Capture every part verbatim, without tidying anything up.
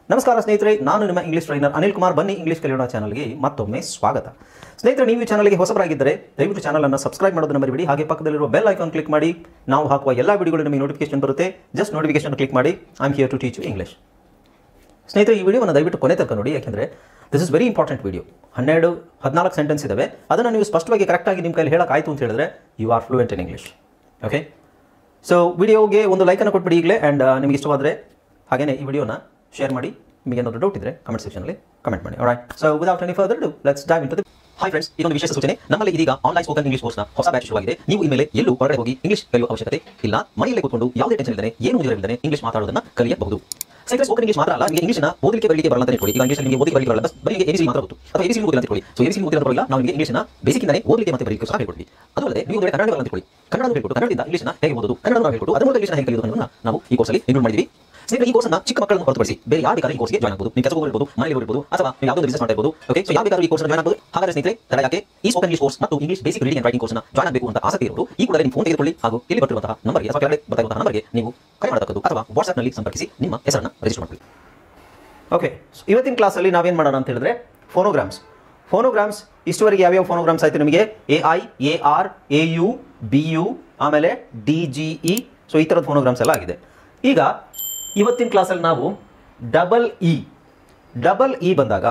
ನಮಸ್ಕಾರ ಸ್ನೇಹಿತರೆ, ನಾನು ನಿಮ್ಮ ಇಂಗ್ಲಿಷ್ ಟ್ರೈನರ್ ಅನಿಲ್ ಕುಮಾರ್. ಬನ್ನಿ ಇಂಗ್ಲಿಷ್ ಕಲಿಯೋಣ ಚಾನಲ್ಗೆ ಮತ್ತೊಮ್ಮೆ ಸ್ವಾಗತ. ಸ್ನೇಹಿತರೆ, ನೀವು ಈ ಚಾನಲ್ಗೆ ಹೊಸಬರಾಗಿದ್ದರೆ ದಯವಿಟ್ಟು ಚಾನಲ್ ಅನ್ನು ಸಬ್ಸ್ಕ್ರೈಬ್ ಮಾಡೋದನ್ನ ಮರಿಬೇಡಿ. ಹಾಗೆ ಪಕ್ಕದಲ್ಲಿರುವ ಬೆಲ್ ಐಕಾನ್ ಕ್ಲಿಕ್ ಮಾಡಿ. ನಾವು ಹಾಕುವ ಎಲ್ಲ ವಿಡಿಯೋಗಳು ನಿಮಗೆ ನೋಟಿಫಿಕೇಶನ್ ಬರುತ್ತೆ. ಜಸ್ಟ್ ನೋಟಿಫಿಕೇಶನ್ ಕ್ಲಿಕ್ ಮಾಡಿ. I am here to teach you English. ಸ್ನೇಹಿತರೆ, ಈ ವಿಡಿಯೋವನ್ನು ದಯವಿಟ್ಟು ಕೊನೆ ತನಕ ನೋಡಿ, ಯಾಕೆಂದರೆ this is very important video. ಹನ್ನೆರಡು ಹದಿನಾಲ್ಕು ಸೆಂಟೆನ್ಸ್ ಇದ್ದಾವೆ. ಅದನ್ನು ನೀವು ಸ್ಪಷ್ಟವಾಗಿ ಕರೆಕ್ಟಾಗಿ ನಿಮ್ಮ ಕೈಲಿ ಹೇಳೋಕ್ಕಾಯಿತು ಅಂತ ಹೇಳಿದ್ರೆ you are fluent in English. Okay, so ವಿಡಿಯೋಗೆ ಒಂದು ಲೈಕನ್ನು ಕೊಟ್ಬಿಡಿ ಈಗಲೇ. ಆ್ಯಂಡ್ ನಿಮಗೆ ಇಷ್ಟವಾದರೆ ಹಾಗೆಯೇ ಈ ವಿಡಿಯೋನ ಶೇರ್ ಮಾಡಿ. ನಿಮಗೆ ಏನಾದರೂ ಡೌಟ್ ಇದ್ದರೆ ಕಮೆಂಟ್ ಸೆಕ್ಷನಲ್ಲಿ ಕಮೆಂಟ್ ಮಾಡಿ. Alright, so without any further do let's dive into the. Hi friends, ಇದೊಂದು ವಿಶೇಷ ಸೂಚನೆ. ನಮ್ಮಲ್ಲಿ ಇದೀಗ ಆನ್ಲೈನ್ ಸ್ಪೋಕನ್ ಇಂಗ್ಲಿಷ್ ಕೋರ್ಸ್ನ ಹೊಸ ಬ್ಯಾಚ್ ಶುರುವಾಗಿದೆ. ನೀವು ಇನ್ಮೇಲೆ ಎಲ್ಲೂ ಹೊರಗಡೆ ಹೋಗಿ ಇಂಗ್ಲಿಷ್ ಕಲಿಯುವ ಅವಶ್ಯಕತೆ ಇಲ್ಲ. ಮನೆಯಲ್ಲೇ ಕೂತ್ಕೊಂಡು ಯಾವುದೇ ಟೆನ್ಷನ್ ಇಲ್ಲದೆ, ಏನು ಮುಗಿದಿರಲಿಲ್ಲದೆ ಇಂಗ್ಲಿಷ್ ಮಾತಾಡೋದನ್ನ ಕಲಿಯಬಹುದು. ಸ್ನೇಹಿತರೆ, ಸ್ಪೋಕನ್ ಇಂಗ್ಲಿಷ್ ಮಾತ್ರ ಅಲ್ಲ, ನಿಮಗೆ ಇಂಗ್ಲಿಷ್ನ ಓದಲಿಕ್ಕೆ ಬರಲಿಕ್ಕೆ ಬರಲ್ಲ ಅಂತ ಇಟ್ಕೊಳ್ಳಿ. ಈಗ ಇಂಗ್ಲಿಷ್ ನಿಮಗೆ ಓದಲಿಕ್ಕೆ ಬರಲಿಕ್ಕೆ ಬರಲ್ಲ, ಬಸ್ ಬರೀ ಎಬಿಸಿ ಮಾತ್ರ ಗೊತ್ತು, ಅಥವಾ ಎಬಿಸಿ ಓದಿಲ್ಲ ಅಂತ ಇಟ್ಕೊಳ್ಳಿ. ಸೊ ಎಬಿಸಿ ಓದಿಲ್ಲ ಅಂತ ನಾವು ನಿಮಗೆ ಇಂಗ್ಲಿಷ್ನ ಬೇಸಿಕ್ ಇಂದಾನೆ ಓದಲಿಕ್ಕೆ ಮತ್ತೆ ಬರಲಿಕ್ಕೆ ಸಹ ಹೇಳ್ಕೊಡ್ತೀವಿ. ಅದಲ್ಲದೆ ನೀವು ಕನ್ನಡ ಬರಲ್ಲ ಅಂತ ಇಟ್ಕೊಳ್ಳಿ, ಕನ್ನಡ ಹೇಳ್ಕೊಟ್ಟು ಕನ್ನಡದಿಂದ ಇಂಗ್ಲಿಷ್ನ ಹೇಗೆ ಓದೋದು, ಕನ್ನಡ ನಾವು ಹೇಳ್ಕೊಟ್ಟು ಅದರ ಮೂಲಕ ಇಂಗ್ಲಿಷ್ನ ಹೇಗೆ ಕಲಿಯೋದು ಅನ್ನೋದನ್ನ ನಾವು ಈ ಕೋರ್ಸಲ್ಲಿ ಇನ್ಕ್ಲೂಡ್ ಮಾಡಿದ್ದೀವಿ. ಸ್ನೇಹಿತರೆ, ಈ ಕೋರ್ಸ್ನ ಚಿಕ್ಕ ಮಕ್ಕಳನ್ನು ಹೊರತುಪಡಿಸಿ ಬೇರೆ ಯಾರು ಬೇಕಾದ್ರೂ ಈ ಕೋರ್ಸ್ಗೆ ಜಾಯ್ನ್ ಆಗಬಹುದು. ನೀವು ಕೆಲಸ ಹೋಗಿರಬಹುದು, ಮನೆಯಲ್ಲಿ ಇರಬಹುದು, ಅಥವಾ ನೀವು ಯಾವುದೋ ಬಿಸಿನೆಸ್ ಮಾಡ್ತಾ ಇರಬಹುದು. ಓಕೆ, ಸೊ ಯಾವ ಬೇಕಾದ್ರೂ ಈ ಕೋರ್ಸ್ನ ಜಾಯ್ನ್ ಆಗಬಹುದು. ಹಾಗಾದ್ರೆ ಸ್ನೇಹಿತರೆ, ತಡ ಯಾಕೆ ಈ ಸ್ಪೋಕನ್ ಇಂಗ್ಲಿಷ್ ಕೋರ್ಸ್ ಮತ್ತು English basic reading and writing ಕೋರ್ಸ್ನ ಜಾಯ್ನ್ ಆಗಬೇಕು ಅಂತ ಆಸಕ್ತಿ ಇರೋರು ಈ ಕೂಡಲೇ ನಿಮ್ಮ ಫೋನ್ ತೆಗೆದುಕೊಳ್ಳಿ ಹಾಗೂ ಇಲ್ಲಿ ಬರುವಂತಹ ನಂಬರ್ಗೆ ಅಥವಾ ಕೆಳಗಡೆ ಬರ್ತಾ ಇರುವಂತಹ ನಂಬರ್ಗೆ ನೀವು ಕರೆ ಮಾಡತಕ್ಕದ್ದು ಅಥವಾ ವಾಟ್ಸ್ಆಪ್ನಲ್ಲಿ ಸಂಪರ್ಕಿಸಿ ನಿಮ್ಮ ಹೆಸರನ್ನು ರಿಜಿಸ್ಟರ್ ಮಾಡಿ. ಓಕೆ, ಇವತ್ತಿನ ಕ್ಲಾಸಲ್ಲಿ ನಾವೇನು ಮಾಡೋಣ ಅಂತ ಹೇಳಿದ್ರೆ ಫೋನೋಗ್ರಾಮ್ಸ್. ಫೋನೋಗ್ರಾಮ್ಸ್ ಇಷ್ಟುವರೆಗೆ ಯಾವ್ಯಾವ ಫೋನೋಗ್ರಾಮ್ಸ್ ಆಯಿತು ನಿಮಗೆ? A I, A R, A U, B U, ಆಮೇಲೆ ಡಿ ಜಿ ಇ. ಸೊ ಈ ಥರದ ಫೋನೋಗ್ರಾಮ್ಸ್ ಎಲ್ಲ ಆಗಿದೆ. ಈಗ ಇವತ್ತಿನ ಕ್ಲಾಸಲ್ಲಿ ನಾವು ಡಬಲ್ ಇ ಡಬಲ್ ಇ ಬಂದಾಗ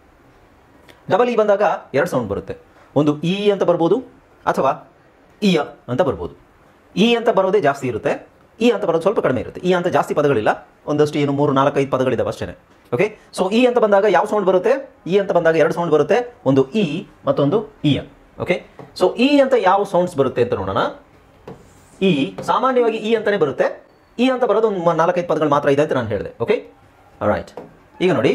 ಡಬಲ್ ಇ ಬಂದಾಗ ಎರಡು ಸೌಂಡ್ ಬರುತ್ತೆ. ಒಂದು ಇ ಅಂತ ಬರ್ಬೋದು ಅಥವಾ ಇಯ ಅಂತ ಬರ್ಬೋದು. ಇ ಅಂತ ಬರೋದೇ ಜಾಸ್ತಿ ಇರುತ್ತೆ, ಇ ಅಂತ ಬರೋದು ಸ್ವಲ್ಪ ಕಡಿಮೆ ಇರುತ್ತೆ. ಇ ಅಂತ ಜಾಸ್ತಿ ಪದಗಳಿಲ್ಲ, ಒಂದಷ್ಟು ಏನು ಮೂರು ನಾಲ್ಕೈದು ಪದಗಳಿದ್ದಾವೆ ಅಷ್ಟೇ. ಓಕೆ, ಸೊ ಇ ಅಂತ ಬಂದಾಗ ಯಾವ ಸೌಂಡ್ ಬರುತ್ತೆ? ಇ ಅಂತ ಬಂದಾಗ ಎರಡು ಸೌಂಡ್ ಬರುತ್ತೆ, ಒಂದು ಇ ಮತ್ತೊಂದು ಇಯ. ಓಕೆ, ಸೊ ಇ ಅಂತ ಯಾವ ಸೌಂಡ್ಸ್ ಬರುತ್ತೆ ಅಂತ ನೋಡೋಣ. ಇ ಸಾಮಾನ್ಯವಾಗಿ ಇ ಅಂತಾನೆ ಬರುತ್ತೆ. ಇ ಅಂತ ಬರೋದು ಒಂದು ನಾಲ್ಕೈದು ಪದಗಳು ಮಾತ್ರ ಇದೆ ಅಂತ ನಾನು ಹೇಳಿದೆ. Okay, right. ಈಗ ನೋಡಿ,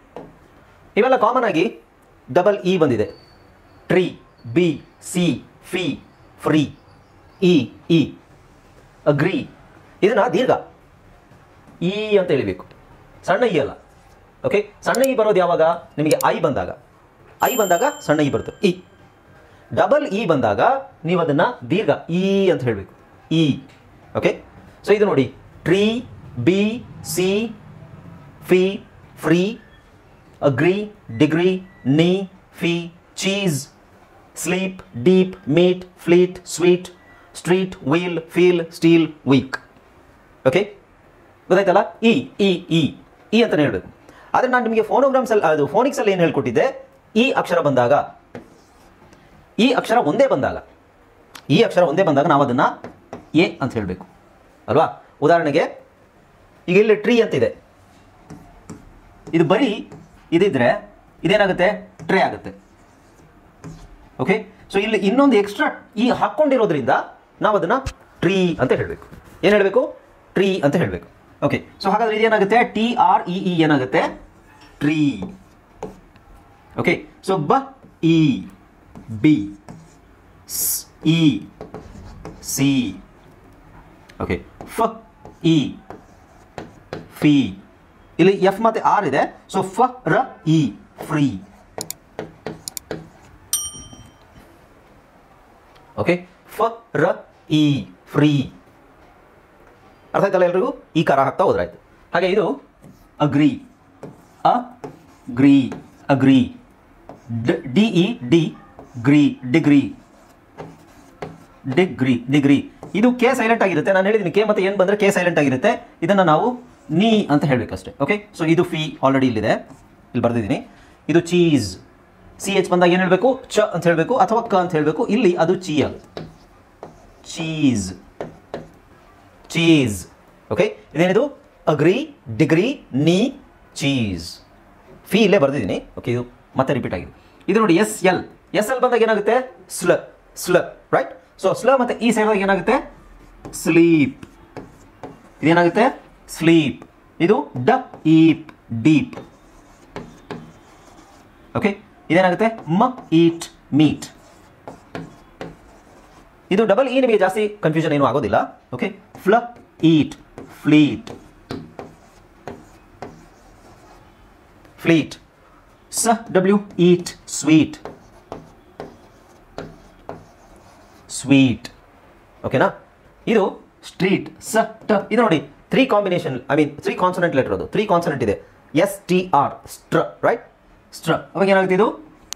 ಇವೆಲ್ಲ ಕಾಮನ್ ಆಗಿ ಡಬಲ್ ಇ ಬಂದಿದೆ. Tree, bee, see, fee, free, ಇ, ಇ, ಅಗ್ರಿ. ಇದನ್ನ ದೀರ್ಘ ಇ ಅಂತ ಹೇಳಬೇಕು, ಸಣ್ಣ ಇ ಅಲ್ಲ. ಓಕೆ, ಸಣ್ಣ ಇ ಬರೋದು ಯಾವಾಗ? ನಿಮಗೆ ಐ ಬಂದಾಗ. ಐ ಬಂದಾಗ ಸಣ್ಣ ಇ ಬರುತ್ತೆ, ಇ. ಡಬಲ್ ಇ ಬಂದಾಗ ನೀವು ಅದನ್ನು ದೀರ್ಘ ಇ ಅಂತ ಹೇಳಬೇಕು, ಇ. ಓಕೆ, ಸೊ ಇದು ನೋಡಿ, tree, bee, see, fee, free, agree, degree, knee, fee, cheese, sleep, deep, meet, fleet, sweet, street, wheel, feel, steel, week. Okay, ಗೊತ್ತಾಯ್ತಲ್ಲ? ಇ ಇ ಇ ಇ ಅಂತಲೇ ಹೇಳಬೇಕು. ಆದರೆ ನಾನು ನಿಮಗೆ ಫೋನೋಗ್ರಾಮ್ಸಲ್ಲಿ ಅದು ಫೋನಿಕ್ಸಲ್ಲಿ ಏನು ಹೇಳ್ಕೊಟ್ಟಿದ್ದೆ? ಈ ಅಕ್ಷರ ಬಂದಾಗ, ಈ ಅಕ್ಷರ ಒಂದೇ ಬಂದಾಗ ಈ ಅಕ್ಷರ ಒಂದೇ ಬಂದಾಗ ನಾವು ಅದನ್ನು ಎ ಅಂತ ಹೇಳಬೇಕು ಅಲ್ವಾ? ಉದಾಹರಣೆಗೆ ಈಗ ಇಲ್ಲಿ ಟ್ರೀ ಅಂತಿದೆ, ಇದು ಬರೀ ಇದಿದ್ರೆ ಇದೇನಾಗುತ್ತೆ? ಟ್ರೇ ಆಗುತ್ತೆ. ಓಕೆ, ಸೊ ಇಲ್ಲಿ ಇನ್ನೊಂದು ಎಕ್ಸ್ಟ್ರಾ ಈ ಹಾಕ್ಕೊಂಡಿರೋದ್ರಿಂದ ನಾವು ಅದನ್ನು ಟ್ರೀ ಅಂತ ಹೇಳಬೇಕು. ಏನು ಹೇಳಬೇಕು? ಟ್ರೀ ಅಂತ ಹೇಳಬೇಕು. ಓಕೆ, ಸೊ ಹಾಗಾದ್ರೆ ಇದೇನಾಗುತ್ತೆ? ಟಿ ಆರ್ ಇ ಇ ಏನಾಗುತ್ತೆ? ಟ್ರೀ. ಓಕೆ, ಸೊ ಬ ಇ, ಬಿ, ಸ್ ಇ, ಸಿ. ಓಕೆ, ಫ ಇ, ಫಿ. ಇಲ್ಲಿ ಎಫ್ ಮತ್ತೆ ಆರ್ ಇದೆ, ಸೊ ಫ ರ ಇ, ಫ್ರೀ. ಓಕೆ, ಫ ರ ಇ, ಫ್ರೀ. ಅರ್ಥ ಆಯ್ತಲ್ಲ ಎಲ್ರಿಗೂ? ಈ ಕಾರ ಹಾಕ್ತಾ ಹೋದ್ರಾಯ್ತು. ಹಾಗೆ ಇದು ಅಗ್ರಿ, ಅ ಗ್ರಿ, ಅಗ್ರಿ. ಡಿ ಇ, ಡಿ, ಗ್ರಿ, ಡಿಗ್ರಿ, ಡಿಗ್ರಿ, ಡಿಗ್ರಿ. ಇದು ಕೆ ಸೈಲೆಂಟ್ ಆಗಿರುತ್ತೆ. ನಾನು ಹೇಳಿದ್ದೀನಿ ಕೆ ಮತ್ತೆ ಏನು ಬಂದರೆ ಕೆ ಸೈಲೆಂಟ್ ಆಗಿರುತ್ತೆ. ಇದನ್ನು ನಾವು ನೀ ಅಂತ ಹೇಳಬೇಕಷ್ಟೇ. ಓಕೆ, ಸೊ ಇದು ಫಿ ಆಲ್ರೆಡಿ ಇಲ್ಲಿದೆ, ಇಲ್ಲಿ ಬರೆದಿದ್ದೀನಿ. ಇದು ಚೀಸ್, ಸಿ ಎಚ್ ಬಂದಾಗ ಏನು ಹೇಳಬೇಕು? ಚ ಅಂತ ಹೇಳಬೇಕು ಅಥವಾ ಕ ಅಂತ ಹೇಳಬೇಕು. ಇಲ್ಲಿ ಅದು ಚೀ ಆಗುತ್ತೆ, ಚೀಸ್, ಚೀಸ್. ಓಕೆ, ಇದೇನಿದು? Agree, degree, knee, cheese. Fee ಇಲ್ಲೇ ಬರೆದಿದ್ದೀನಿ. ಓಕೆ, ಇದು ಮತ್ತೆ ರಿಪೀಟ್ ಆಗಿದೆ. ಇದು ನೋಡಿ ಎಸ್ ಎಲ್, ಎಸ್ ಎಲ್ ಬಂದಾಗ ಏನಾಗುತ್ತೆ? ಸ್ಲ, ಸ್ಲ, ರೈಟ್. ಸೊ ಸ್ಲ ಮತ್ತೆ ಈ ಸೇರಿದಾಗ ಏನಾಗುತ್ತೆ? ಸ್ಲೀಪ್. ಇದೇನಾಗುತ್ತೆ? ಸ್ಲೀಪ್. ಇದು ಡ ಈಪ್, ಡೀಪ್. ಓಕೆ, ಇದೇನಾಗುತ್ತೆ? ಮ ಈಟ್, ಮೀಟ್. ಇದು ಡಬಲ್ ಇ ನಿಮಗೆ ಜಾಸ್ತಿ ಕನ್ಫ್ಯೂಷನ್ ಏನೂ ಆಗೋದಿಲ್ಲ. ಓಕೆ, ಫ್ಲ ಈಟ್, ಫ್ಲೀಟ್, ಫ್ಲೀಟ್. ಸ ಡಬ್ಲ್ಯೂ ಈಟ್, ಸ್ವೀಟ್, ಸ್ವೀಟ್. ಓಕೆನಾ? ಇದು ಸ್ಟ್ರೀಟ್, ಸ ಟ. ಇದು ನೋಡಿ three combination, I mean three consonant letter. ಅದು ತ್ರೀ ಕಾನ್ಸನೆಂಟ್ ಇದೆ. ಎಸ್ ಟಿ ಆರ್ ಸ್ಟ್ರ ರೈಟ್ ಸ್ಟ್ರ. ಅವಾಗ ಏನಾಗುತ್ತೆ ಇದು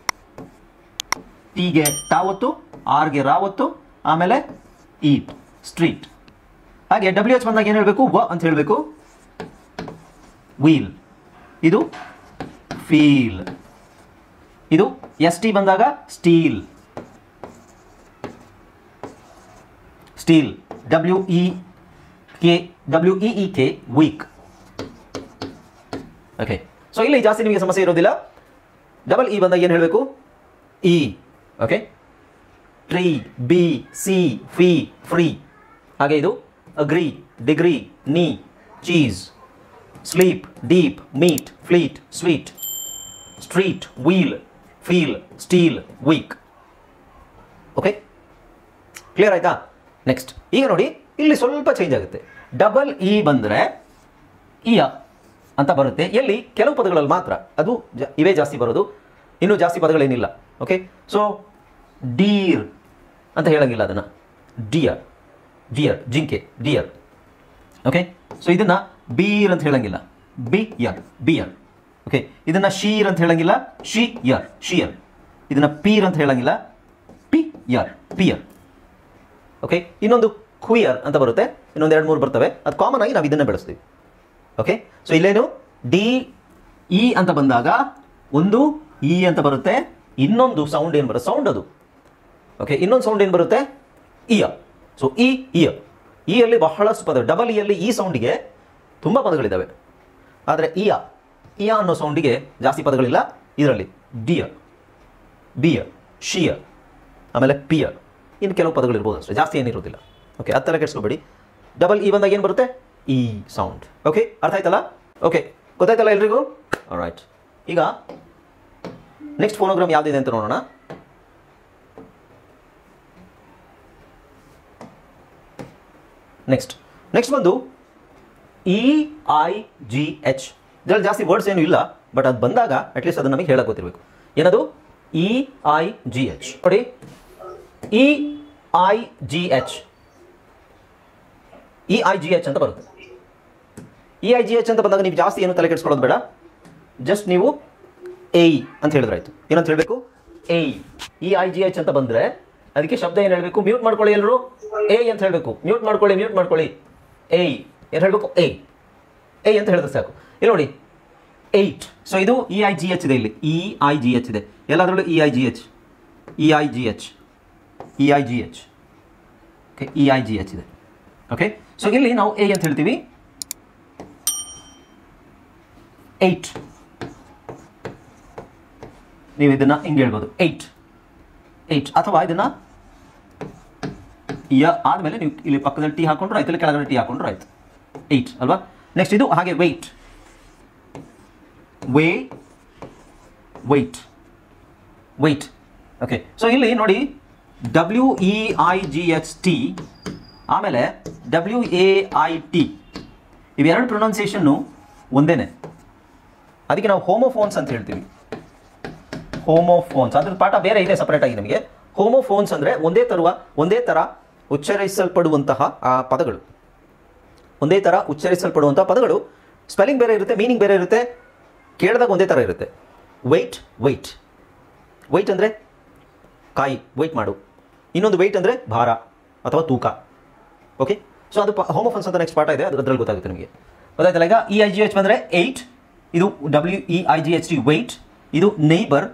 ಟಿಗೆ ಟಾವತ್ತು, ಆರ್ಗೆ ರಾವತ್ತು, ಆಮೇಲೆ ಈಟ್ ಸ್ಟ್ರೀಟ್. ಹಾಗೆ ಡಬ್ಲ್ಯೂ ಎಚ್ ಬಂದಾಗ ಏನು ಹೇಳಬೇಕು ವ ಅಂತ ಹೇಳಬೇಕು ವೀಲ್. ಇದು ಫೀಲ್. ಇದು ಎಸ್ ಟಿ ಬಂದಾಗ steel steel. W E K W E E K week. Okay, so ಇಲ್ಲಿ ಜಾಸ್ತಿ ನಿಮಗೆ ಸಮಸ್ಯೆ ಇರೋದಿಲ್ಲ. ಡಬಲ್ ಇ ಬಂದಾಗ ಏನು ಹೇಳಬೇಕು ಇ. Okay, tree, bee, see, fee, free. ಹಾಗೆ ಇದು agree, degree, knee, cheese, sleep, deep, meet, fleet, sweet, street, wheel, feel, steel, week. Okay, clear ಆಯ್ತಾ? ನೆಕ್ಸ್ಟ್ ಈಗ ನೋಡಿ ಇಲ್ಲಿ ಸ್ವಲ್ಪ ಚೇಂಜ್ ಆಗುತ್ತೆ. ಡಬಲ್ ಇ ಬಂದರೆ ಇಯ ಅಂತ ಬರುತ್ತೆ. ಎಲ್ಲಿ ಕೆಲವು ಪದಗಳಲ್ಲಿ ಮಾತ್ರ ಅದು ಜ ಇವೇ ಜಾಸ್ತಿ ಬರೋದು, ಇನ್ನೂ ಜಾಸ್ತಿ ಪದಗಳೇನಿಲ್ಲ. ಓಕೆ, ಸೊ ಡೀರ್ ಅಂತ ಹೇಳಂಗಿಲ್ಲ, ಅದನ್ನು ಡಿಯರ್ ಡಿಯರ್ ಜಿಂಕೆ ಡಿಯರ್. ಓಕೆ, ಸೊ ಇದನ್ನು ಬೀರ್ ಅಂತ ಹೇಳಂಗಿಲ್ಲ, ಬಿ ಯರ್ ಬಿಯರ್. ಓಕೆ, ಇದನ್ನು ಶೀರ್ ಅಂತ ಹೇಳಂಗಿಲ್ಲ, ಶಿ ಯರ್ ಶಿಯರ್. ಇದನ್ನು ಪೀರ್ ಅಂತ ಹೇಳಂಗಿಲ್ಲ, ಪಿ ಯರ್ ಪಿಯರ್. ಓಕೆ, ಇನ್ನೊಂದು ಕ್ವಿಯರ್ ಅಂತ ಬರುತ್ತೆ, ಇನ್ನೊಂದು ಎರಡು ಮೂರು ಬರ್ತವೆ. ಅದು ಕಾಮನ್ ಆಗಿ ನಾವು ಇದನ್ನು ಬೆಳೆಸ್ತೀವಿ. ಓಕೆ, ಸೊ ಇಲ್ಲೇನು ಡಿ ಇ ಅಂತ ಬಂದಾಗ ಒಂದು ಇ ಅಂತ ಬರುತ್ತೆ, ಇನ್ನೊಂದು ಸೌಂಡ್ ಏನು ಬರುತ್ತೆ ಸೌಂಡ್ ಅದು. ಓಕೆ, ಇನ್ನೊಂದು ಸೌಂಡ್ ಏನು ಬರುತ್ತೆ ಇಯ. ಸೊ ಇ ಇಯ ಇ ಅಲ್ಲಿ ಬಹಳಷ್ಟು ಪದ. ಡಬಲ್ ಇ ಅಲ್ಲಿ ಈ ಸೌಂಡಿಗೆ ತುಂಬ ಪದಗಳಿದ್ದಾವೆ, ಆದರೆ ಇಯ ಇಯ ಅನ್ನೋ ಸೌಂಡಿಗೆ ಜಾಸ್ತಿ ಪದಗಳಿಲ್ಲ. ಇದರಲ್ಲಿ ಡಿಯ, ಬಿಯ, ಶಿಯ, ಆಮೇಲೆ ಪಿಯ, ಇನ್ನು ಕೆಲವು ಪದಗಳಿರ್ಬೋದು ಅಷ್ಟೇ, ಜಾಸ್ತಿ ಏನಿರೋದಿಲ್ಲ. ಓಕೆ, ಆ ಥರ ಕೆಡಿಸ್ಕೊಬೇಡಿ. ಡಬಲ್ ಇ ಬಂದಾಗ ಏನು ಬರುತ್ತೆ ಈ ಸೌಂಡ್. ಓಕೆ, ಅರ್ಥ ಆಯ್ತಲ್ಲ? ಓಕೆ, ಗೊತ್ತಾಯ್ತಲ್ಲ ಎಲ್ರಿಗೂ? ರೈಟ್, ಈಗ ನೆಕ್ಸ್ಟ್ ಫೋನೋಗ್ರಾಮ್ ಯಾವುದಿದೆ ಅಂತ ನೋಡೋಣ. ನೆಕ್ಸ್ಟ್ ನೆಕ್ಸ್ಟ್ ಬಂದು ಇ ಐ ಜಿ ಎಚ್. ಇದರಲ್ಲಿ ಜಾಸ್ತಿ ವರ್ಡ್ಸ್ ಏನು ಇಲ್ಲ, ಬಟ್ ಅದು ಬಂದಾಗ ಅಟ್ಲೀಸ್ಟ್ ಅದನ್ನು ನಮಗೆ ಹೇಳಕ್ಕೆ ಗೊತ್ತಿರಬೇಕು. ಏನದು ಇ ಐ ಜಿ ಎಚ್? ನೋಡಿ, E I G H E I G H ಅಂತ ಬರುತ್ತೆ. ಇ ಐ ಜಿ ಎಚ್ ಅಂತ ಬಂದಾಗ ನೀವು ಜಾಸ್ತಿ ಏನು ತಲೆ ಕೆಡಿಸ್ಕೊಳ್ಳೋದು ಬೇಡ. ಜಸ್ಟ್ ನೀವು ಏಯ್ ಅಂತ ಹೇಳಿದ್ರಾಯ್ತು. ಏನಂತ ಹೇಳಬೇಕು ಏಯ್. ಇ ಐ ಜಿ ಎಚ್ ಅಂತ ಬಂದರೆ ಅದಕ್ಕೆ ಶಬ್ದ ಏನು ಹೇಳಬೇಕು? ಮ್ಯೂಟ್ ಮಾಡ್ಕೊಳ್ಳಿ ಎಲ್ಲರೂ, ಏ ಅಂತ ಹೇಳಬೇಕು. ಮ್ಯೂಟ್ ಮಾಡ್ಕೊಳ್ಳಿ ಮ್ಯೂಟ್ ಮಾಡ್ಕೊಳ್ಳಿ ಏಯ್ ಏನು ಹೇಳಬೇಕು? ಏ ಏ ಅಂತ ಹೇಳಿದ್ರೆ ಸಾಕು. ಇಲ್ಲಿ ನೋಡಿ ಏಯ್ಟ್. ಸೊ ಇದು ಇ ಐ ಜಿ ಎಚ್ ಇದೆ, ಇಲ್ಲಿ ಇ ಐ ಜಿ ಎಚ್ ಇದೆ ಎಲ್ಲದರಲ್ಲೂ. E I G H E I G H E I G H okay, E I G H ಇದೆ. ಓಕೆ, ಸೊ ಇಲ್ಲಿ ನಾವು ಎ ಅಂತ ಹೇಳ್ತೀವಿ. ಏಯ್ಟ್, ನೀವು ಇದನ್ನು ಹಿಂಗೆ ಹೇಳ್ಬೋದು ಏಯ್ಟ್ ಏಯ್ಟ್. ಅಥವಾ ಇದನ್ನು ಯ ಆದಮೇಲೆ ನೀವು ಇಲ್ಲಿ ಪಕ್ಕದಲ್ಲಿ ಟಿ ಹಾಕೊಂಡ್ರು ಆಯ್ತು, ಇಲ್ಲಿ ಕೆಳಗಡೆ ಟಿ ಹಾಕೊಂಡ್ರು ಆಯ್ತು, ಏಯ್ಟ್ ಅಲ್ವಾ? ನೆಕ್ಸ್ಟ್ ಇದು ಹಾಗೆ ವೆಯ್ಟ್, ವೇ ವೆಯ್ಟ್ ವೆಯ್ಟ್. ಓಕೆ, ಸೊ ಇಲ್ಲಿ ನೋಡಿ W E I G H T ಆಮೇಲೆ ಡಬ್ಲ್ಯೂ ಎ ಐ ಟಿ ಇವೆರಡು ಪ್ರೊನೌನ್ಸಿಯೇಷನ್ನು ಒಂದೇನೆ. ಅದಕ್ಕೆ ನಾವು ಹೋಮೋಫೋನ್ಸ್ ಅಂತ ಹೇಳ್ತೀವಿ. ಹೋಮೋಫೋನ್ಸ್ ಅದ್ರ ಪಾಠ ಬೇರೆ ಇದೆ ಸಪ್ರೇಟ್ ಆಗಿ ನಮಗೆ. ಹೋಮೋಫೋನ್ಸ್ ಅಂದರೆ ಒಂದೇ ತರುವ ಒಂದೇ ಥರ ಉಚ್ಚರಿಸಲ್ಪಡುವಂತಹ ಆ ಪದಗಳು, ಒಂದೇ ಥರ ಉಚ್ಚರಿಸಲ್ಪಡುವಂಥ ಪದಗಳು. ಸ್ಪೆಲ್ಲಿಂಗ್ ಬೇರೆ ಇರುತ್ತೆ, ಮೀನಿಂಗ್ ಬೇರೆ ಇರುತ್ತೆ, ಕೇಳಿದಾಗ ಒಂದೇ ಥರ ಇರುತ್ತೆ. ವೆಯ್ಟ್ ವೆಯ್ಟ್ ವೆಯ್ಟ್ ಅಂದರೆ ಕಾಯಿ, ವೆಯ್ಟ್ ಮಾಡು. ಇನ್ನೊಂದು ವೆಯ್ಟ್ ಅಂದರೆ ಭಾರ ಅಥವಾ ತೂಕ. ಓಕೆ, ಸೊ ಅದು ಹೋಮೋಫೋನ್ಸ್ ಅಂತ ನೆಕ್ಸ್ಟ್ ಪಾಠ ಇದೆ, ಅದು ಅದರಲ್ಲಿ ಗೊತ್ತಾಗುತ್ತೆ ನಿಮಗೆ. ಗೊತ್ತಾಯ್ತಲ್ಲ? ಈಗ ಇ ಐ ಜಿ ಎಚ್ ಬಂದರೆ ಏಯ್ಟ್, ಇದು W E I G H T weight. ಇದು ನೇಬರ್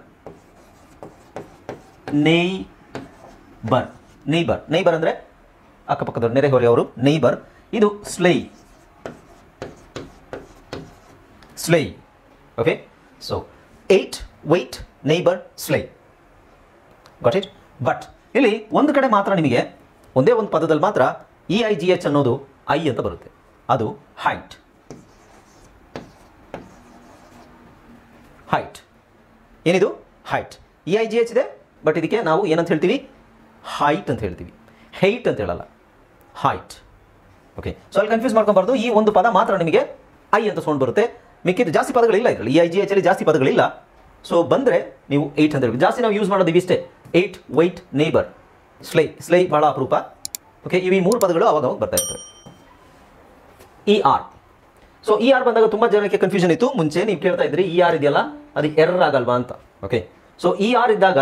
ನೇಬರ್ ನೇಬರ್ ನೇಬರ್ ಅಂದರೆ ಅಕ್ಕಪಕ್ಕದವರು, ನೆರೆಹೊರೆಯವರು, ನೇಬರ್. ಇದು sly sly. Okay, so eight weight neighbour sly. Got it? But ಇಲ್ಲಿ ಒಂದು ಕಡೆ ಮಾತ್ರ ನಿಮಗೆ ಒಂದೇ ಒಂದು ಪದದಲ್ಲಿ ಮಾತ್ರ ಇ ಐ ಜಿ ಎಚ್ ಅನ್ನೋದು ಐ ಅಂತ ಬರುತ್ತೆ. ಅದು ಹೈಟ್. ಹೈಟ್ ಏನಿದು? Height. E I G H ಇದೆ, ಬಟ್ ಇದಕ್ಕೆ ನಾವು ಏನಂತ ಹೇಳ್ತೀವಿ? ಹೈಟ್ ಅಂತ ಹೇಳ್ತೀವಿ, ಹೈಟ್ ಅಂತ ಹೇಳಲ್ಲ, ಹೈಟ್. ಓಕೆ, ಸೊ ಅಲ್ಲಿ ಕನ್ಫ್ಯೂಸ್ ಮಾಡ್ಕೊಬಾರ್ದು. ಈ ಒಂದು ಪದ ಮಾತ್ರ ನಿಮಗೆ ಐ ಅಂತ ಸೌಂಡ್ ಬರುತ್ತೆ, ಮಿಕ್ಕಿದ್ದು ಜಾಸ್ತಿ ಪದಗಳಿಲ್ಲ ಇದರಲ್ಲಿ. ಇ ಐ ಜಿ ಎಚ್ ಅಲ್ಲಿ ಜಾಸ್ತಿ ಪದಗಳಿಲ್ಲ. ಸೊ ಬಂದರೆ ನೀವು ಏಯ್ಟ್ ಅಂತ ಹೇಳ್ಬೇಕು. ಜಾಸ್ತಿ ನಾವು ಯೂಸ್ ಮಾಡೋದು ಇವಿಷ್ಟೇ: eight, weight, neighbour, sly. Sly ಭಾಳ ಅಪರೂಪ. ಓಕೆ, ಇವು ಮೂರು ಪದಗಳು ಅವಾಗ ಅವಾಗ ಬರ್ತಾ ಇರ್ತವೆ. E R so E R ಬಂದಾಗ ತುಂಬ ಜನಕ್ಕೆ ಕನ್ಫ್ಯೂಷನ್ ಇತ್ತು. ಮುಂಚೆ ನೀವು ಕೇಳ್ತಾ ಇದ್ರಿ ಇ ಆರ್ ಇದೆಯಲ್ಲ ಅದು ಎರರ್ ಆಗಲ್ವಾ ಅಂತ. ಓಕೆ, ಸೊ ಇ ಆರ್ ಇದ್ದಾಗ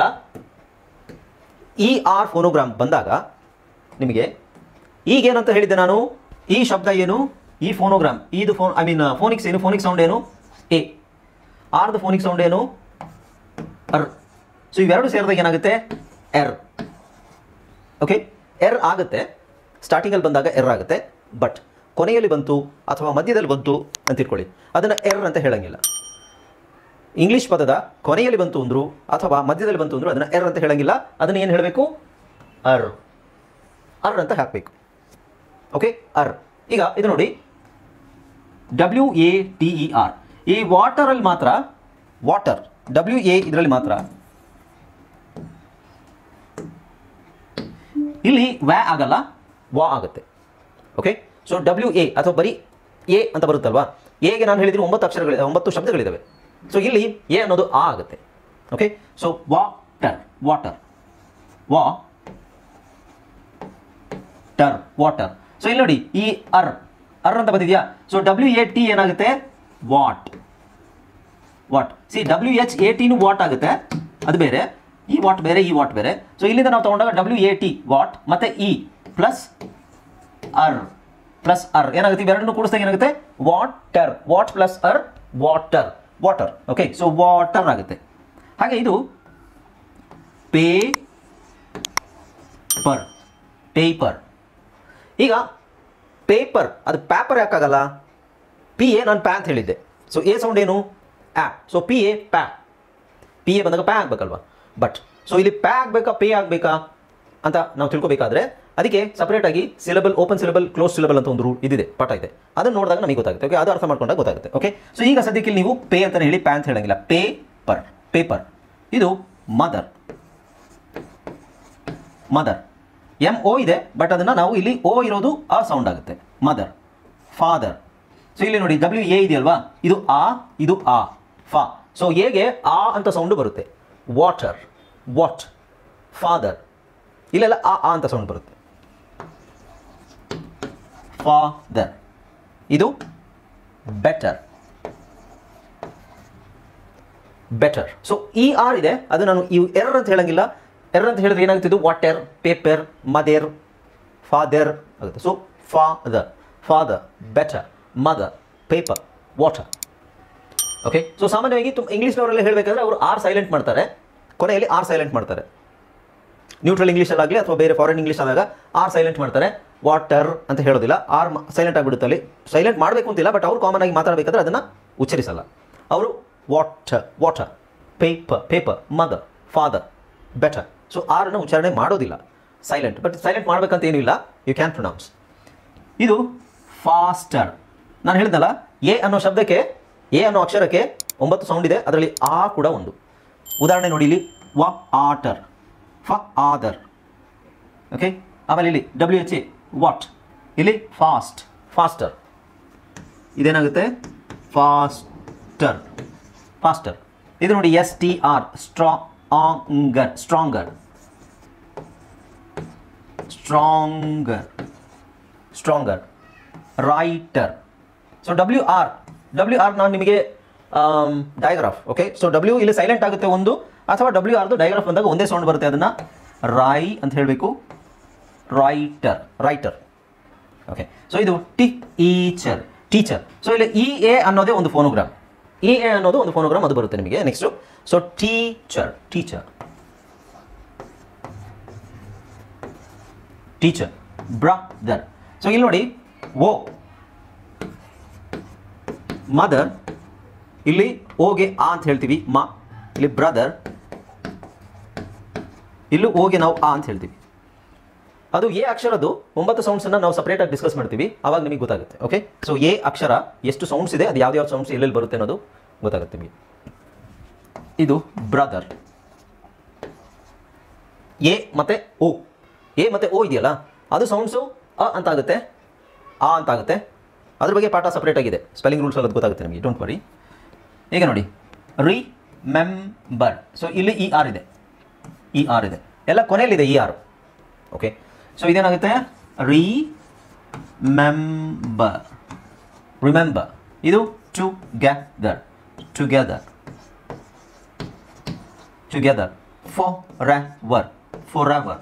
ಇ ಆರ್ ಫೋನೋಗ್ರಾಮ್ ಬಂದಾಗ ನಿಮಗೆ ಈಗೇನಂತ ಹೇಳಿದ್ದೆ ನಾನು, ಈ ಶಬ್ದ ಏನು, ಈ ಫೋನೋಗ್ರಾಮ್ ಇದು ಫೋನ್ ಐ ಮೀನ್ ಫೋನಿಕ್ಸ್ ಏನು, ಫೋನಿಕ್ ಸೌಂಡ್ ಏನು ಎ, ಆರ್ದ ಫೋನಿಕ್ ಸೌಂಡ್ ಏನು ಅರ್. ಸೊ ಇವೆರಡು ಸೇರಿದಾಗ ಏನಾಗುತ್ತೆ ಎರ್. ಓಕೆ, ಎರ್ ಆಗುತ್ತೆ, ಸ್ಟಾರ್ಟಿಂಗಲ್ಲಿ ಬಂದಾಗ ಎರ್ ಆಗುತ್ತೆ. ಬಟ್ ಕೊನೆಯಲ್ಲಿ ಬಂತು ಅಥವಾ ಮಧ್ಯದಲ್ಲಿ ಬಂತು ಅಂತ ಇಟ್ಕೊಳ್ಳಿ, ಅದನ್ನು ಎರ್ ಅಂತ ಹೇಳಂಗಿಲ್ಲ. ಇಂಗ್ಲೀಷ್ ಪದದ ಕೊನೆಯಲ್ಲಿ ಬಂತು ಅಂದರು ಅಥವಾ ಮಧ್ಯದಲ್ಲಿ ಬಂತು ಅಂದರು ಅದನ್ನು ಎರ್ ಅಂತ ಹೇಳಂಗಿಲ್ಲ. ಅದನ್ನು ಏನು ಹೇಳಬೇಕು, ಅರ್ ಅರ್ ಅಂತ ಹಾಕಬೇಕು. ಓಕೆ, ಅರ್. ಈಗ ಇದು ನೋಡಿ, W A T E R, ಈ ವಾಟರಲ್ಲಿ ಮಾತ್ರ, ವಾಟರ್ ಡಬ್ಲ್ಯೂ ಎ ಇದರಲ್ಲಿ ಮಾತ್ರ, ಇಲ್ಲಿ ವ್ಯಾ ಆಗಲ್ಲ, ವಾ ಆಗುತ್ತೆ. ಓಕೆ, ಸೊ ಡಬ್ಲ್ಯೂ ಎ ಅಥವಾ ಬರೀ ಎ ಅಂತ ಬರುತ್ತಲ್ವಾ, ಎಗೆ ನಾನು ಹೇಳಿದ್ದೀನಿ ಒಂಬತ್ತು ಅಕ್ಷರಗಳಿವೆ, ಒಂಬತ್ತು ಶಬ್ದಗಳಿದ್ದಾವೆ. ಸೊ ಇಲ್ಲಿ ಎ ಅನ್ನೋದು ಆ ಆಗುತ್ತೆ. ಓಕೆ, ಸೊ ವಾಟರ್, ವಾಟರ್, ವಾ ಟರ್, ವಾಟರ್. ಸೊ ಇಲ್ಲಿ ನೋಡಿ, ಈ ಅರ್ ಅರ್ ಅಂತ ಬಂದಿದೆಯಾ. ಸೊ ಡಬ್ಲ್ಯೂ ಎ ಟಿ ಏನಾಗುತ್ತೆ, what, what. C W H A ಟಿನೂ ವಾಟ್ ಆಗುತ್ತೆ, ಅದು ಬೇರೆ, ಈ ವಾಟ್ ಬೇರೆ, ಈ ವಾಟ್ ಬೇರೆ. ಸೊ ಇಲ್ಲಿಂದ ನಾವು ತಗೊಂಡಾಗ ಡಬ್ಲ್ಯೂ ಎ ಟಿ ವಾಟ್ ಮತ್ತೆ ಇ ಪ್ಲಸ್ ಅರ್ ಪ್ಲಸ್ ಅರ್ ಏನಾಗುತ್ತೆ, ಇವೆರಡನ್ನು ಕೂಡಿಸಿದಾಗ ಏನಾಗುತ್ತೆ ವಾಟರ್, ವಾಟ್ ಪ್ಲಸ್ ಅರ್ water, water. Okay, so water ಆಗುತ್ತೆ. ಹಾಗೆ ಇದು ಪೇಪರ್, ಪೇಪರ್. ಈಗ ಪೇಪರ್ ಅದು ಪೇಪರ್ ಯಾಕಾಗಲ್ಲ, ಪಿ ಎ ನಾನು ಪ್ಯಾ ಅಂತ ಹೇಳಿದ್ದೆ. ಸೊ ಎ ಸೌಂಡ್ ಏನು, ಆ. ಸೊ ಪಿ ಎ ಪ್ಯಾ, ಪಿ ಎ ಬಂದಾಗ ಪ್ಯಾ ಆಗಬೇಕಲ್ವಾ. ಬಟ್ ಸೊ ಇಲ್ಲಿ ಪ್ಯಾ ಆಗಬೇಕಾ ಪೇ ಆಗಬೇಕಾ ಅಂತ ನಾವು ತಿಳ್ಕೊಬೇಕಾದ್ರೆ ಅದಕ್ಕೆ ಸಪ್ರೇಟಾಗಿ syllable, open syllable, close syllable ಅಂತ ಒಂದು ರೂಲ್ ಇದಿದೆ, ಪಾಠ ಇದೆ. ಅದನ್ನು ನೋಡಿದಾಗ ನಮಗೆ ಗೊತ್ತಾಗುತ್ತೆ. ಓಕೆ, ಅದು ಅರ್ಥ ಮಾಡ್ಕೊಂಡಾಗ ಗೊತ್ತಾಗುತ್ತೆ. ಓಕೆ, ಸೊ ಈಗ ಸದ್ಯಕ್ಕೆ ನೀವು ಪೇ ಅಂತ ಹೇಳಿ ಪ್ಯಾ ಅಂತ ಹೇಳಂಗಿಲ್ಲ, ಪೇಪರ್, ಪೇಪರ್. ಇದು ಮದರ್, ಮದರ್, ಎಂ ಓ ಇದೆ, ಬಟ್ ಅದನ್ನು ನಾವು ಇಲ್ಲಿ ಓ ಇರೋದು ಆ ಸೌಂಡ್ ಆಗುತ್ತೆ, ಮದರ್. ಫಾದರ್, ಸೊ ಇಲ್ಲಿ ನೋಡಿ ಡಬ್ಲ್ಯೂ ಎ ಇದೆಯಲ್ವಾ, ಇದು ಆ, ಇದು ಆ, ಫಾ. ಸೊ ಎಗೆ ಆ ಅಂತ ಸೌಂಡು ಬರುತ್ತೆ. ವಾಟರ್, ವಾಟ್, ಫಾದರ್, ಇಲ್ಲೆಲ್ಲ ಆ ಆ ಅಂತ ಸೌಂಡ್ ಬರುತ್ತೆ. ಫಾದರ್. ಇದು better, better. So E R ಇದೆ, ಅದು ನಾನು ಇವು ಎರರ್ ಅಂತ ಹೇಳಂಗಿಲ್ಲ. ಎರರ್ ಅಂತ ಹೇಳಿದ್ರೆ ಏನಾಗುತ್ತೆ, ಇದು ವಾಟರ್, ಪೇಪರ್, ಮದರ್, ಫಾದರ್ ಆಗುತ್ತೆ. So father, father, better, mother, paper, water. Okay, so ಸಾಮಾನ್ಯವಾಗಿ ತುಂಬ ಇಂಗ್ಲೀಷ್ನವರೆಲ್ಲ ಹೇಳಬೇಕಾದ್ರೆ ಅವರು ಆರ್ ಸೈಲೆಂಟ್ ಮಾಡ್ತಾರೆ, ಕೊನೆಯಲ್ಲಿ ಆರ್ ಸೈಲೆಂಟ್ ಮಾಡ್ತಾರೆ. ನ್ಯೂಟ್ರಲ್ ಇಂಗ್ಲೀಷಲ್ಲಾಗಲಿ ಅಥವಾ ಬೇರೆ ಫಾರಿನ್ ಇಂಗ್ಲೀಷ್ ಆದಾಗ ಆರ್ ಸೈಲೆಂಟ್ ಮಾಡ್ತಾರೆ, ವಾಟರ್ ಅಂತ ಹೇಳೋದಿಲ್ಲ. ಆರ್ ಸೈಲೆಂಟ್ ಆಗಿಬಿಡುತ್ತೆ. ಅಲ್ಲಿ ಸೈಲೆಂಟ್ ಮಾಡಬೇಕು ಅಂತಿಲ್ಲ, ಬಟ್ ಅವರು ಕಾಮನ್ ಆಗಿ ಮಾತಾಡಬೇಕಾದ್ರೆ ಅದನ್ನು ಉಚ್ಚರಿಸಲ್ಲ. ಅವರು water, water, paper, paper, mother, father, better. So ಆರನ್ನು ಉಚ್ಚಾರಣೆ ಮಾಡೋದಿಲ್ಲ, ಸೈಲೆಂಟ್. ಬಟ್ ಸೈಲೆಂಟ್ ಮಾಡಬೇಕಂತ ಏನೂ ಇಲ್ಲ, ಯು ಕ್ಯಾನ್ ಪ್ರೊನೌನ್ಸ್. ಇದು ಫಾಸ್ಟರ್. ನಾನು ಹೇಳಿದ್ನಲ್ಲ, ಎ ಅನ್ನೋ ಶಬ್ದಕ್ಕೆ, ಎ ಅನ್ನೋ ಅಕ್ಷರಕ್ಕೆ ಒಂಬತ್ತು ಸೌಂಡ್ ಇದೆ, ಅದರಲ್ಲಿ ಆ ಕೂಡ ಒಂದು. ಉದಾಹರಣೆ ನೋಡಿ, ಇಲ್ಲಿ ವ ಆಟರ್, ಫ ಆದರ್. ಓಕೆ, ಆಮೇಲೆ ಇಲ್ಲಿ ಡಬ್ಲ್ಯೂ ಎಚ್ ಎ ವಾಟ್, ಇಲ್ಲಿ ಫಾಸ್ಟ್, ಫಾಸ್ಟರ್. ಇದೇನಾಗುತ್ತೆ ಫಾಸ್ಟರ್, ಫಾಸ್ಟರ್. ಇದು ನೋಡಿ S T R, stronger, stronger, stronger, stronger. Writer. So W R, W R ನಾನು ನಿಮಗೆ ಡಯಾಗ್ರಾಫ್. ಓಕೆ, ಸೊ ಡಬ್ಲ್ಯೂ ಇಲ್ಲಿ ಸೈಲೆಂಟ್ ಆಗುತ್ತೆ ಒಂದು, ಅಥವಾ ಡಬ್ಲ್ಯೂ ಆರ್ದು ಡಯಾಗ್ರಾಫ್ ಬಂದಾಗ ಒಂದೇ ಸೌಂಡ್ ಬರುತ್ತೆ, ಅದನ್ನು ರೈ ಅಂತ ಹೇಳಬೇಕು, ರೈಟರ್, ರೈಟರ್. ಓಕೆ, ಸೊ ಇದು ಟೀಚರ್, ಟೀಚರ್. ಸೊ ಇಲ್ಲಿ ಇ ಎ ಅನ್ನೋದೇ ಒಂದು ಫೋನೋಗ್ರಾಮ್, ಇ ಎ ಅನ್ನೋದು ಒಂದು ಫೋನೋಗ್ರಾಮ್, ಅದು ಬರುತ್ತೆ ನಿಮಗೆ next. So teacher, teacher, teacher. Brother. So ಇಲ್ಲಿ ನೋಡಿ, ಓ ಮದರ್, ಇಲ್ಲಿ ಓಗೆ ಆ ಅಂತ ಹೇಳ್ತೀವಿ, ಮಾ. ಇಲ್ಲಿ ಬ್ರದರ್, ಇಲ್ಲೂ ಓಗೆ ನಾವು ಆ ಅಂತ ಹೇಳ್ತೀವಿ. ಅದು ಎ ಅಕ್ಷರದ್ದು ಒಂಬತ್ತು ಸೌಂಡ್ಸನ್ನು ನಾವು ಸಪ್ರೇಟಾಗಿ ಡಿಸ್ಕಸ್ ಮಾಡ್ತೀವಿ, ಆವಾಗ ನಿಮಗೆ ಗೊತ್ತಾಗುತ್ತೆ. ಓಕೆ, ಸೊ ಎ ಅಕ್ಷರ ಎಷ್ಟು ಸೌಂಡ್ಸ್ ಇದೆ, ಅದು ಯಾವ್ದು ಯಾವ ಸೌಂಡ್ಸ್ ಎಲ್ಲೆಲ್ಲಿ ಬರುತ್ತೆ ಅನ್ನೋದು ಗೊತ್ತಾಗುತ್ತೆ ನಿಮಗೆ. ಇದು ಬ್ರದರ್. ಎ ಮತ್ತು ಓ, ಎ ಮತ್ತು ಓ ಇದೆಯಲ್ಲ, ಅದು ಸೌಂಡ್ಸು ಅ ಅಂತ ಆಗುತ್ತೆ, ಆ ಅಂತ ಆಗುತ್ತೆ. ಅದ್ರ ಬಗ್ಗೆ ಪಾಠ ಸಪ್ರೇಟ್ ಆಗಿದೆ, ಸ್ಪೆಲ್ಲಿಂಗ್ ರೂಲ್ಸ್ ಎಲ್ಲ ಗೊತ್ತಾಗುತ್ತೆ ನಿಮಗೆ, ಡೋಂಟ್ ವರಿ. ಈಗ ನೋಡಿ, ರಿಮೆಂಬರ್. ಸೊ ಇಲ್ಲಿ ಇ ಆರ್ ಇದೆ, ಇ ಆರ್ ಇದೆ, ಎಲ್ಲ ಕೊನೆಯಲ್ಲಿದೆ ಇ ಆರ್. ಓಕೆ, ಸೊ ಇದೇನಾಗುತ್ತೆ, ರಿಮೆಂಬರ್, ರಿಮೆಂಬರ್. ಇದು together together together forever forever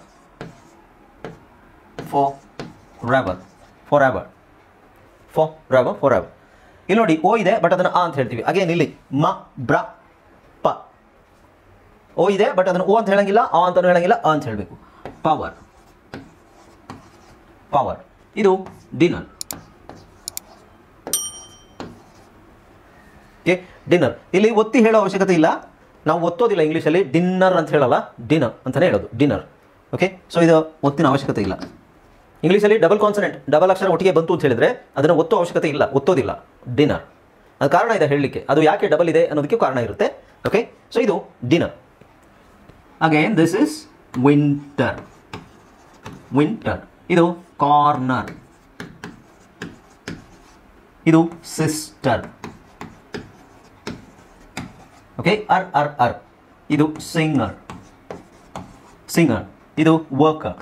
forever forever forever forever ಇಲ್ಲಿ ನೋಡಿ ಓ ಇದೆ ಬಟ್ ಅದನ್ನು ಆ ಅಂತ ಹೇಳ್ತೀವಿ. ಅಗೇನ್ ಇಲ್ಲಿ ಮ ಬ್ರ ಪ ಓ ಇದೆ ಬಟ್ ಅದನ್ನು ಓ ಅಂತ ಹೇಳಂಗಿಲ್ಲ, ಆ ಅಂತ ಹೇಳಂಗಿಲ್ಲ, ಆ ಅಂತ ಹೇಳಬೇಕು. ಪವರ್ ಪವರ್ ಇದು ಡಿನ್ನರ್. ಓಕೆ, ಡಿನ್ನರ್ ಇಲ್ಲಿ ಒತ್ತಿ ಹೇಳೋ ಅವಶ್ಯಕತೆ ಇಲ್ಲ, ನಾವು ಒತ್ತೋದಿಲ್ಲ ಇಂಗ್ಲೀಷಲ್ಲಿ. ಡಿನ್ನರ್ ಅಂತ ಹೇಳಲ್ಲ, ಡಿನ್ನರ್ ಅಂತಲೇ ಹೇಳೋದು, ಡಿನ್ನರ್. ಓಕೆ, ಸೊ ಇದು ಒತ್ತಿನ ಅವಶ್ಯಕತೆ ಇಲ್ಲ. ಇಂಗ್ಲೀಷಲ್ಲಿ ಡಬಲ್ ಕಾನ್ಸನೆಂಟ್ ಡಬಲ್ ಅಕ್ಷರ ಒಟ್ಟಿಗೆ ಬಂತು ಅಂತ ಹೇಳಿದ್ರೆ ಅದನ್ನು ಒತ್ತೋ ಅವಶ್ಯಕತೆ ಇಲ್ಲ, ಒತ್ತೋದಿಲ್ಲ. ಡಿನ್ನರ್ ಅದು ಕಾರಣ ಇದೆ ಹೇಳಲಿಕ್ಕೆ, ಅದು ಯಾಕೆ ಡಬಲ್ ಇದೆ ಅನ್ನೋದಕ್ಕೆ ಕಾರಣ ಇರುತ್ತೆ. ಓಕೆ, ಸೊ ಇದು dinner. Again this is winter winter ಇದು ಕಾರ್ನರ್, ಇದು sister. Okay, er er er ಇದು ಸಿಂಗರ್ ಸಿಂಗರ್ ಇದು ವರ್ಕರ್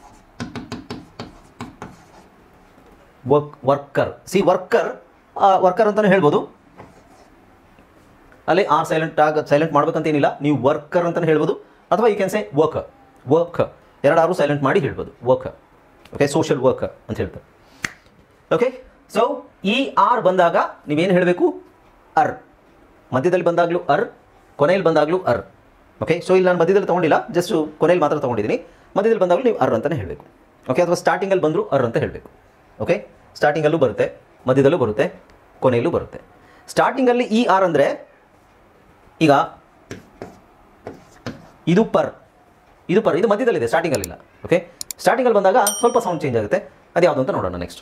ವರ್ಕ್ ವರ್ಕರ್ ಸಿ ವರ್ಕರ್ ವರ್ಕರ್ ಅಂತಲೇ ಹೇಳ್ಬೋದು. ಅಲ್ಲಿ ಆರ್ ಸೈಲೆಂಟ್ ಆಗ ಸೈಲೆಂಟ್ ಮಾಡ್ಬೇಕಂತೇನಿಲ್ಲ, ನೀವು ವರ್ಕರ್ ಅಂತಲೇ ಹೇಳ್ಬೋದು, ಅಥವಾ you can say worker work ಎರಡಾರು ಸೈಲೆಂಟ್ ಮಾಡಿ ಹೇಳ್ಬೋದು, ವರ್ಕರ್. ಓಕೆ, ಸೋಷಿಯಲ್ ವರ್ಕರ್ ಅಂತ ಹೇಳ್ತಾರೆ. ಓಕೆ, ಸೊ ಈ ಆರ್ ಬಂದಾಗ ನೀವೇನು ಹೇಳಬೇಕು? ಅರ್. ಮಧ್ಯದಲ್ಲಿ ಬಂದಾಗಲೂ ಅರ್, ಕೊನೆಯಲ್ಲಿ ಬಂದಾಗಲೂ ಅರ್. ಓಕೆ, ಸೊ ಇಲ್ಲಿ ನಾನು ಮಧ್ಯದಲ್ಲಿ ತೊಗೊಂಡಿಲ್ಲ, ಜಸ್ಟ್ ಕೊನೆಯಲ್ಲಿ ಮಾತ್ರ ತೊಗೊಂಡಿದ್ದೀನಿ. ಮಧ್ಯದಲ್ಲಿ ಬಂದಾಗಲೂ ನೀವು ಅರ್ ಅಂತಲೇ ಹೇಳಬೇಕು. ಓಕೆ, ಅಥವಾ ಸ್ಟಾರ್ಟಿಂಗಲ್ಲಿ ಬಂದರೂ ಅರ್ ಅಂತ ಹೇಳಬೇಕು. ಓಕೆ, ಸ್ಟಾರ್ಟಿಂಗಲ್ಲೂ ಬರುತ್ತೆ, ಮಧ್ಯದಲ್ಲೂ ಬರುತ್ತೆ, ಕೊನೆಯಲ್ಲೂ ಬರುತ್ತೆ. ಸ್ಟಾರ್ಟಿಂಗಲ್ಲಿ ಈ ಆರ್ ಅಂದರೆ ಈಗ ಇದು ಪರ್ ಇದು ಪರ್ ಇದು ಮಧ್ಯದಲ್ಲಿದೆ, ಸ್ಟಾರ್ಟಿಂಗಲ್ಲಿಲ್ಲ. ಓಕೆ, ಸ್ಟಾರ್ಟಿಂಗಲ್ಲಿ ಬಂದಾಗ ಸ್ವಲ್ಪ ಸೌಂಡ್ ಚೇಂಜ್ ಆಗುತ್ತೆ, ಅದು ಯಾವುದು ಅಂತ ನೋಡೋಣ ನೆಕ್ಸ್ಟ್.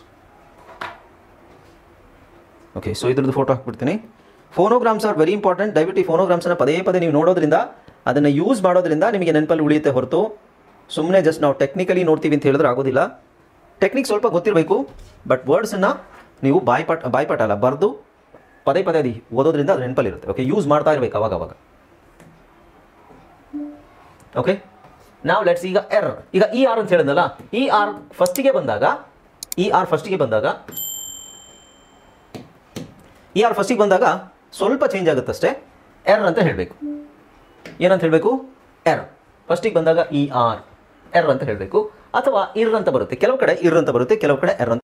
ಓಕೆ, ಸೊ ಇದ್ರದ್ದು ಫೋಟೋ ಹಾಕ್ಬಿಡ್ತೀನಿ. Phonograms are very important. ದಯವಿಟ್ಟು ಈ ಫೋನೋಗ್ರಾಮ್ಸನ್ನು ಪದೇ ಪದೇ ನೀವು ನೋಡೋದ್ರಿಂದ, ಅದನ್ನು ಯೂಸ್ ಮಾಡೋದ್ರಿಂದ ನಿಮಗೆ ನೆನಪಲ್ಲಿ ಉಳಿಯುತ್ತೆ ಹೊರತು ಸುಮ್ಮನೆ ಜಸ್ಟ್ ನಾವು ಟೆಕ್ನಿಕಲಿ ನೋಡ್ತೀವಿ ಅಂತ ಹೇಳಿದ್ರೆ ಆಗೋದಿಲ್ಲ. ಟೆಕ್ನಿಕ್ ಸ್ವಲ್ಪ ಗೊತ್ತಿರಬೇಕು, ಬಟ್ ವರ್ಡ್ಸನ್ನು ನೀವು ಬಾಯ್ಪಾಟ್ ಬಾಯ್ಪಾಟ್ ಅಲ್ಲ ಬರೆದು ಪದೇ ಪದೇ ಅದು ಓದೋದ್ರಿಂದ ಅದು ನೆನಪಲ್ಲಿರುತ್ತೆ. ಓಕೆ, ಯೂಸ್ ಮಾಡ್ತಾ ಇರಬೇಕು ಅವಾಗ ಅವಾಗ. ಓಕೆ, ನಾವು ಲೆಟ್ಸ್ ಈಗ ಎರ್. ಈಗ ಇ ಆರ್ ಅಂತ ಹೇಳಿದ್ನಲ್ಲ, ಇ ಆರ್ ಫಸ್ಟಿಗೆ ಬಂದಾಗ ಇ ಆರ್ ಫಸ್ಟಿಗೆ ಬಂದಾಗ ಇ ಆರ್ ಫಸ್ಟಿಗೆ ಬಂದಾಗ ಸ್ವಲ್ಪ ಚೇಂಜ್ ಆಗುತ್ತಷ್ಟೇ. ಎರ್ ಅಂತ ಹೇಳಬೇಕು. ಏನಂತ ಹೇಳಬೇಕು? ಎರ್. ಫಸ್ಟಿಗೆ ಬಂದಾಗ ಇ ಆರ್ ಎರ್ ಅಂತ ಹೇಳಬೇಕು, ಅಥವಾ ಇರ್ ಅಂತ ಬರುತ್ತೆ. ಕೆಲವು ಕಡೆ ಇರ್ ಅಂತ ಬರುತ್ತೆ, ಕೆಲವು ಕಡೆ ಎರ್ ಅಂತ